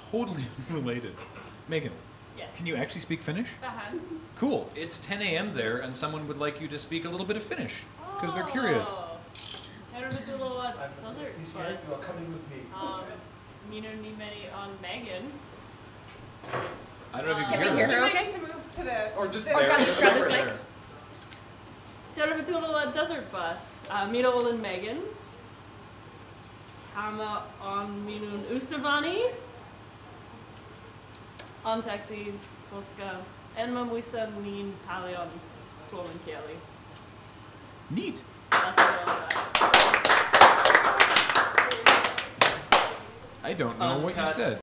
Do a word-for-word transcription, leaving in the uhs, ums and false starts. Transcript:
totally unrelated. Meagan, Yes. can you actually speak Finnish? Uh-huh. Cool. It's ten A M there, and someone would like you to speak a little bit of Finnish because they're curious. Tervetuloa You are Desert coming with me. Um, minun nimeni on Meagan. I don't know if you Uh, can, Can hear they hear that. her okay? To move to the. Or just the- there. grab- just grab right this mic. there. Tervetuloa Desert Bus. Uh, minä olen Meagan. Tämä on minun ystäväni. Anteeksi, koska en mä muista niin paljon suomen kieli. Neat. That's all. I don't know what you Uncut. said.